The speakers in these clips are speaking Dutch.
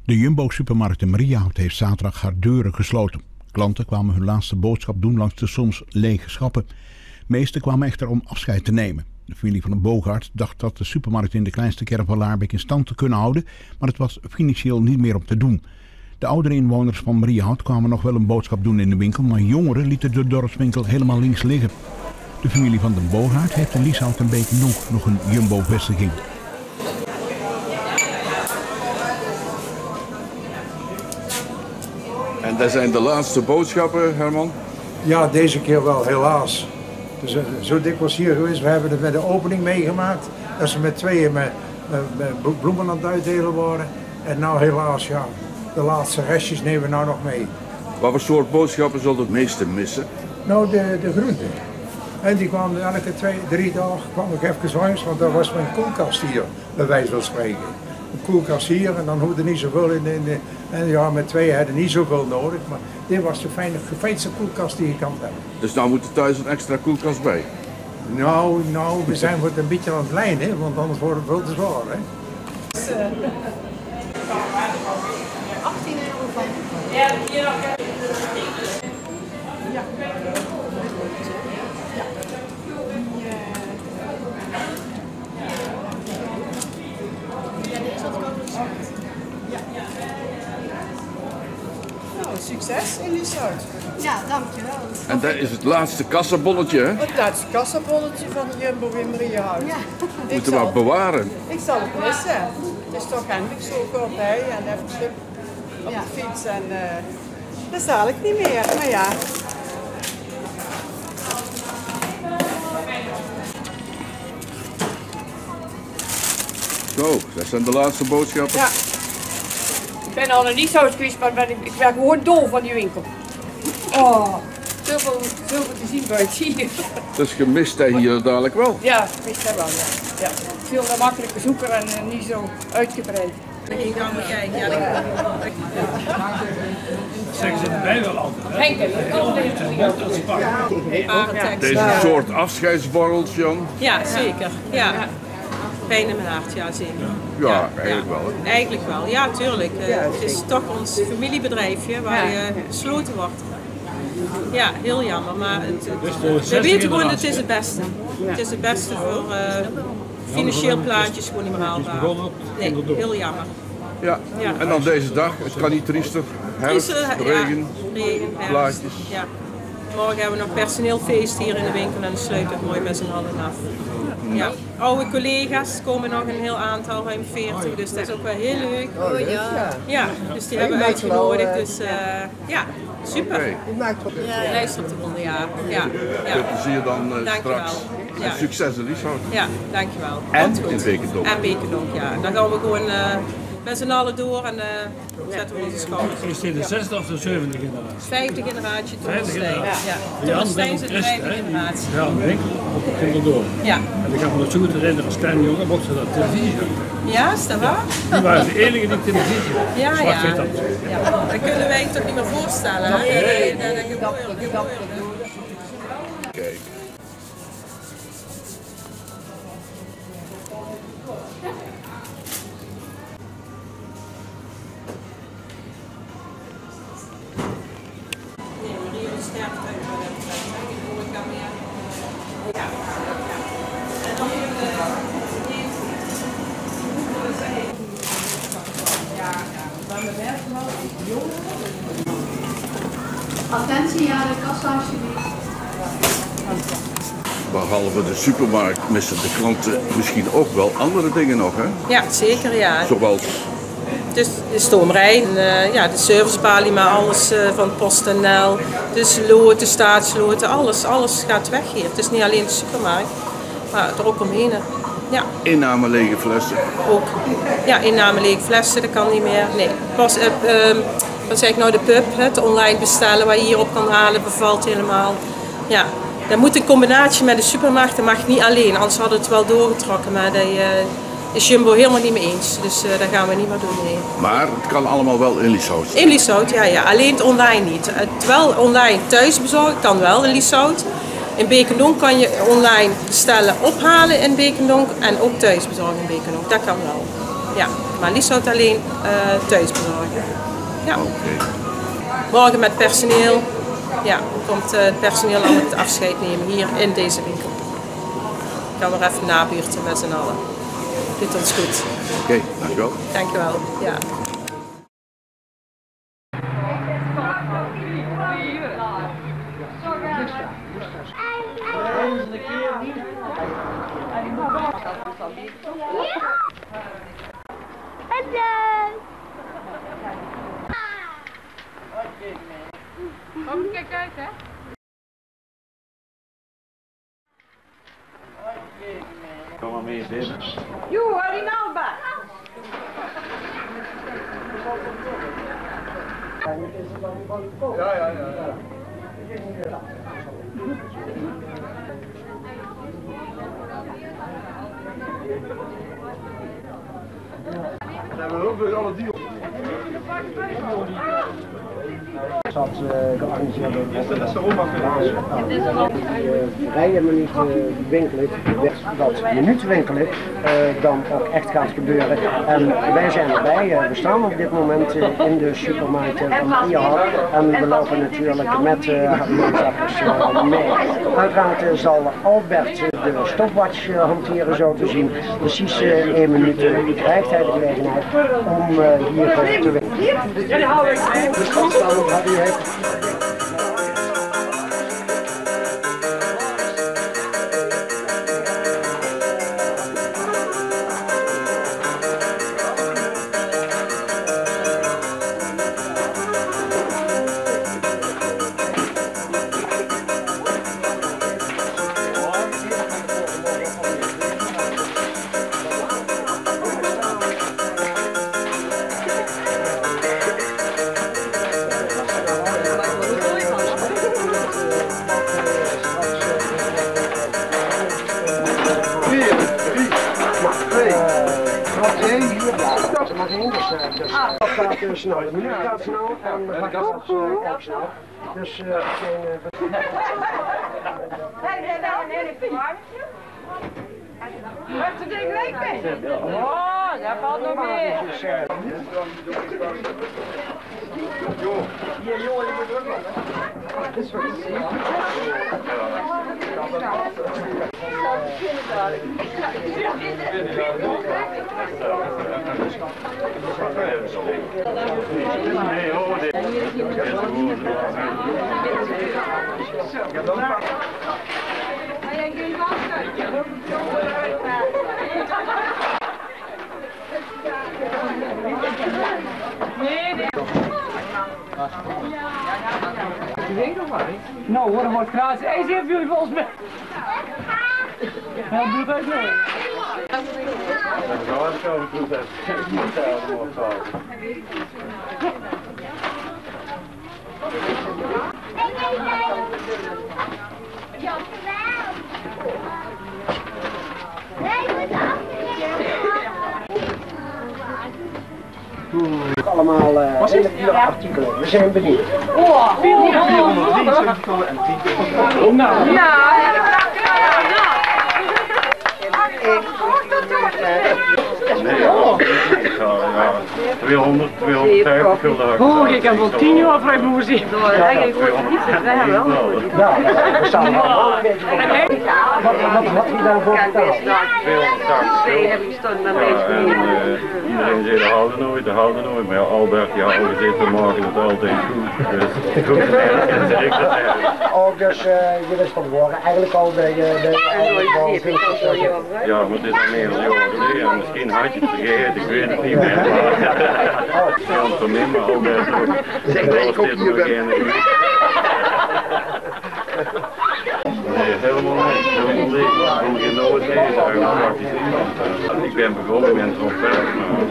De Jumbo-supermarkt in Mariahout heeft zaterdag haar deuren gesloten. Klanten kwamen hun laatste boodschap doen langs de soms lege schappen. De meesten kwamen echter om afscheid te nemen. De familie van een Bogaert dacht dat de supermarkt in de kleinste kern van Laarbeek in stand te kunnen houden, maar het was financieel niet meer om te doen. De oudere inwoners van Mariahout kwamen nog wel een boodschap doen in de winkel, maar jongeren lieten de dorpswinkel helemaal links liggen. De familie van de Bogaert heeft in Lieshout en Beekendonk nog een Jumbo-vestiging. En dat zijn de laatste boodschappen, Herman? Ja, deze keer wel, helaas. Dus zo dikwijls hier geweest. We hebben het met de opening meegemaakt. Dat ze met tweeën met bloemen aan het uitdelen waren. En nou helaas, ja, de laatste restjes nemen we nou nog mee. Wat voor soort boodschappen zult het meeste missen? Nou, de groenten. En die kwamen elke 2-3 dagen kwam ik even langs, want daar was mijn koelkast hier, bij wijze van spreken. Een koelkast hier en dan hoefde niet zoveel in de. En ja, met tweeën hadden niet zoveel nodig, maar dit was de fijnste koelkast die je kan hebben. Dus nou moet er thuis een extra koelkast bij? Nou, we zijn voor het een beetje aan het lijnen, want anders wordt het wel te zwaar, hè. 18 euro van. Ja, hier nog. Ja. Deze had ik ook nog gezegd. Ja. Nou, succes in Lieshout. Ja, dankjewel. En dat is het laatste kassabonnetje, hè? Het laatste kassabolletje van de Jumbo in Mariahout. Ja. Moeten we maar bewaren. Ik zal het missen. Het is toch Hendrik zo kort bij en even op de fiets en dat zal ik niet meer, maar ja. Zo, dat zijn de laatste boodschappen. Ja. Ik ben al naar Lieshout geweest, maar ik werd gewoon dol van die winkel. Oh, zoveel te zien buiten hier. Dus je mist hij hier dadelijk wel. Ja, ik wist dat wel, ja. Veel makkelijk bezoeken en niet zo uitgebreid. Ik ga maar kijken, ja. Zeggen ze erbij wel altijd, hè? Deze soort afscheidsborrels, Jan? Ja, zeker. Ja. Pijn in mijn hart, ja zeker. Ja, eigenlijk wel. Hè? Eigenlijk wel, ja tuurlijk. Het is toch ons familiebedrijfje waar je gesloten wordt. Ja, heel jammer, maar we weten gewoon dat het is het beste. Het is het beste voor financieel plaatjes gewoon niet meer haalbaar. Nee, heel jammer. Ja. En dan deze dag, het kan niet triester. Herfst, regen, plaatjes. Ja. Morgen hebben we nog personeelfeest hier in de winkel en dan sluiten we het mooi met z'n allen af. Ja. Oude collega's komen nog een heel aantal, ruim 40, dus dat is ook wel heel leuk. Oh ja. Ja, dus die hebben we uitgenodigd, dus ja, super. Okay. Luister op de volgende jaar. Ja. Veel plezier dan straks. Ja. En succes in Lieshout. Ja, dankjewel. En in Beekendonk. En Beekendonk, ja. Dan gaan we gewoon met z'n allen door en zetten we onze schouders. Is dit de zesde of de zevende generatie? Vijfde generatie Vijfde Torrestein. generatie. Ja. Torrestein is de vijfde generatie. Ja, een winkel op de Kinderdoor. Ja. En ik heb me nog zo goed herinneren als kleine jongen, mochten ze dat televisie gaan. Ja, is dat waar? Die waren de enige die televisie hadden. Ja, Zwart-wit ja. had. Ja. Dat kunnen wij toch niet meer voorstellen. Hè? Kijk. Attentie, ja, de kassa alsjeblieft. Behalve de supermarkt missen de klanten misschien ook wel andere dingen nog, hè? Ja, zeker ja. Zoals Dus de stoomrij, ja, de servicebalie, maar alles van PostNL, dus loten, staatsloten, alles gaat weg hier. Het is niet alleen de supermarkt, maar er ook omheen. Ja. inname lege flessen. Ook. Ja, inname lege flessen, dat kan niet meer. Nee. Pas, wat zeg ik nou, de pub, het online bestellen waar je hier op kan halen, bevalt helemaal. Ja. Dat moet een combinatie met de supermarkt, dat mag niet alleen, anders hadden we het wel doorgetrokken. Maar dat is Jumbo helemaal niet mee eens, dus dat gaan we niet meer doen. Nee. Maar het kan allemaal wel in Lieshout. In Lieshout, ja. Alleen het online niet. Terwijl online thuis bezorgen kan wel in Lieshout. In Beekendonk kan je online bestellen, ophalen in Beekendonk en ook thuis bezorgen in Beekendonk. Dat kan wel. Ja, maar Lies zou het alleen thuis bezorgen. Ja. Oké. Morgen met personeel. Ja, komt het personeel al het afscheid nemen hier in deze winkel. Gaan we er even nabuurten met z'n allen. Doet ons goed. Oké, dankjewel. Dankjewel. Ja. Kom, kijk uit, hè? Kom maar mee binnen. Joe, Rinalba! Ja. Zijn we ook weer alle dieren? Zat georganiseerd rijden maar niet winkelen, dat je niet winkelen dan ook echt gaat gebeuren. En wij zijn erbij, we staan op dit moment in de supermarkt van Ierhal en we lopen natuurlijk met mondzakkers mee. Uiteraard zal Albert de stopwatch hanteren zo te zien. Precies 1 minuut krijgt hij de gelegenheid om hier te winkelen. Dat gaat snel, de minuut gaat snel en de gaat ook snel. Dus geen... Wat er ding lekker? Oh, daar valt nog meer. Hier jongen, je moet ook nog. Dit is wat ik zie. Nee, hoor dit. Nou hoor, wat kraas. Hij zegt jullie volgens mij. Hij doet het niet. Allemaal hele dure artikelen, we zijn benieuwd. Oh, 473 en 10. Nou, Nee, 200, 250 gulden. oh, ik heb wel 10 jaar vrij moeten zien. Ja, we staan allemaal een beetje van. Wat hij daarvoor betaald? 280. Iedereen zei de houden nooit, maar ja, Albert, ja, we zitten morgen het altijd goed. Dus goed, Oh, dus je wist van tevoren eigenlijk al de ja, maar dit is meer dan jaren geleden. Misschien had je het vergeten, ik weet het niet meer. Ja, voor mij, maar Albert ook. Alles dit nog in de buurt. Nee, helemaal niet. Helemaal niet. Ik moet je nooit lezen, eigenlijk praktisch iemand. Ik ben begonnen met een trompet,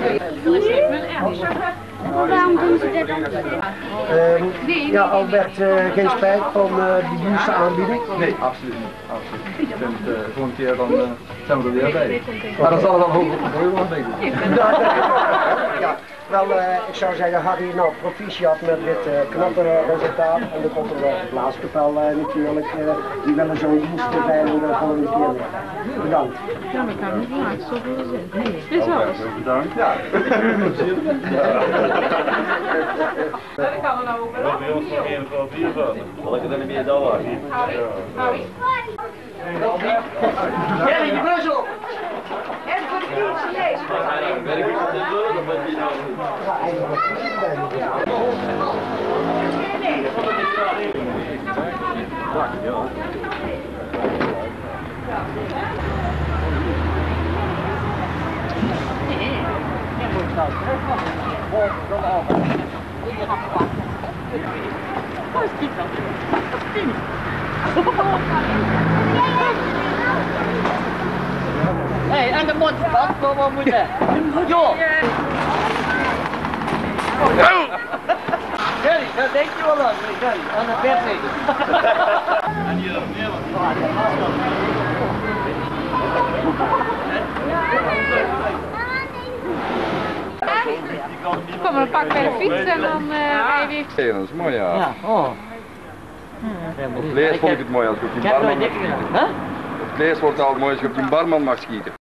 Waarom doen ze dit dan? Ja, Albert, geen spijt van die nieuwste aanbieding? Nee, absoluut niet. Absoluut niet. Ik vind de volgende keer dan zijn we er weer bij. Maar dan zal het dan hoog op de gooi worden, denk ik. Ja, Wel, ik zou zeggen, Harry, nou, proficiat met dit knappe resultaat. En dan komt er nog de blaaskapel natuurlijk. Die willen zo'n dienst beveiliging de volgende keer weer. Bedankt. Ja, maar ik kan niet maken, zoveel zin. Nee, dit is alles. Bedankt. Ja. Dat kan er nou ook wel. Zal ik het dan niet meer doen? Jerry, die bus op! En voor de Pielse lees. Hé, en de mond, wat moet je? Joh! Jerry, dat denk je wel aan, Jerry, aan de bed zitten. En hier nog meer Kom maar, pak bij de fiets en dan rij je weer. Ja, dat is mooi, ja. Ja, oh. Het vlees vond ik het mooi als je op die barman... Het vlees wordt altijd mooi als je op die barman mag schieten.